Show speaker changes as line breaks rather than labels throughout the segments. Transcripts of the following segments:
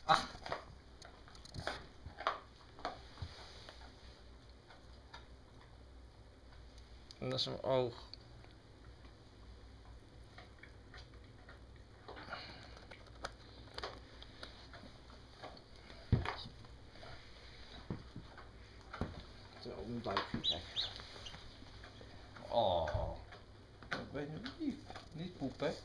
Ah. En dat is mijn oog. Zo, een duikje krijgen. Oh. Ik weet niet poepen.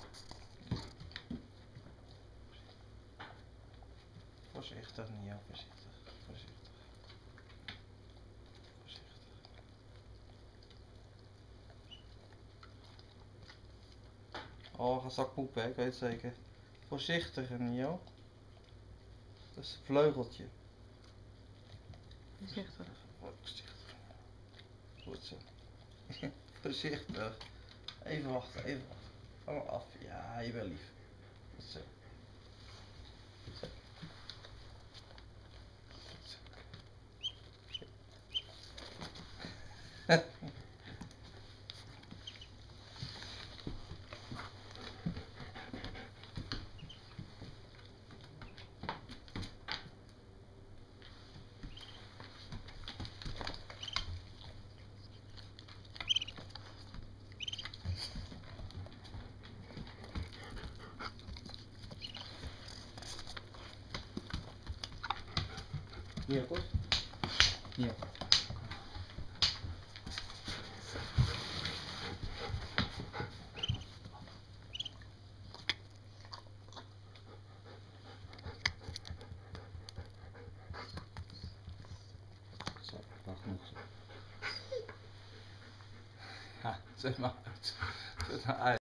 Voorzichtig, Nio, voorzichtig. Voorzichtig. Voorzichtig. Oh, ga straks poepen, hè? Ik weet het zeker. Voorzichtig, Nio. Dat is een vleugeltje.
Voorzichtig.
Voorzichtig. Goed zo. Voorzichtig. Even wachten, even wachten. Ga maar af. Ja, je bent lief. Goed zo. Goed zo. Goed zo.
Hier, kort. Hier. Zo, wacht genoeg zo.
Ja, zet maar uit. Zet maar uit.